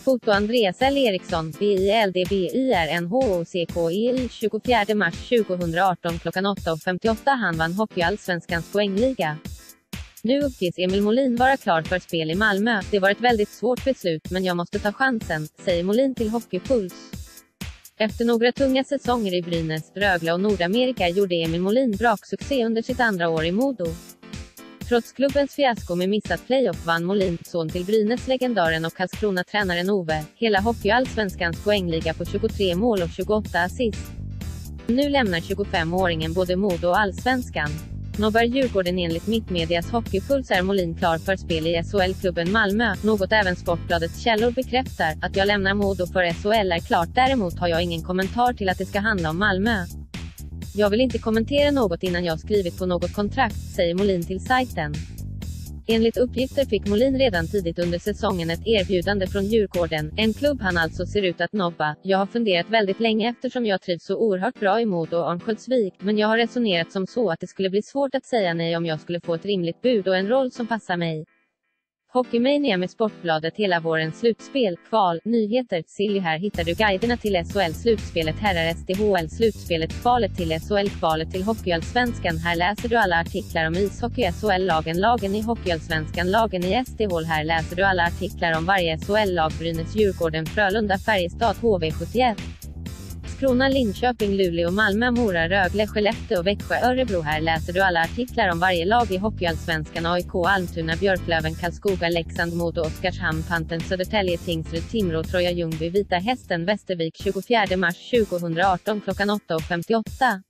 Foto Andreas L. Eriksson, BILDBYRNHOCKEI 24 mars 2018 klockan 8.58. Han vann Hockeyallsvenskans poängliga. Nu uppges Emil Molin vara klar för spel i Malmö. Det var ett väldigt svårt beslut, men jag måste ta chansen, säger Molin till Hockeypuls. Efter några tunga säsonger i Brynäs, Rögle och Nordamerika gjorde Emil Molin braksuccé under sitt andra år i Modo. Trots klubbens fiasko med missat playoff vann Molin, son till Brynäs-legendaren och Karlskrona-tränaren Ove, hela Hockeyallsvenskans poängliga på 23 mål och 28 assist. Nu lämnar 25-åringen både Modo och Allsvenskan. Nobbar Djurgården. Enligt Mittmedias Hockeypuls är Molin klar för spel i SHL-klubben Malmö, något även Sportbladets källor bekräftar. Att jag lämnar Modo för SHL är klart, däremot har jag ingen kommentar till att det ska handla om Malmö. Jag vill inte kommentera något innan jag skrivit på något kontrakt, säger Molin till sajten. Enligt uppgifter fick Molin redan tidigt under säsongen ett erbjudande från Djurgården, en klubb han alltså ser ut att nobba. Jag har funderat väldigt länge eftersom jag trivs så oerhört bra i Modo och Örnsköldsvik, men jag har resonerat som så att det skulle bli svårt att säga nej om jag skulle få ett rimligt bud och en roll som passar mig. Hockeymania med Sportbladet hela vårens slutspel, kval, nyheter, Silly. Här hittar du guiderna till SHL-slutspelet, herrar SDHL-slutspelet, kvalet till SHL, kvalet till Hockeyallsvenskan. Här läser du alla artiklar om ishockey, SHL-lagen, lagen i Hockeyallsvenskan, lagen i SDHL. Här läser du alla artiklar om varje SHL-lag: Brynäs, Djurgården, Frölunda, Färjestad, HV71. Krona, Linköping, Luleå, Malmö, Mora, Rögle, Skellefteå, Växjö, Örebro. Här läser du alla artiklar om varje lag i Hockeyallsvenskan: AIK, Almtuna, Björklöven, Karlskoga, Leksand, Modo, Oskarshamn, Panten, Södertälje, Tingsryd, Timrå, Troja, Ljungby, Vita Hästen, Västervik 24 mars 2018 klockan 8.58.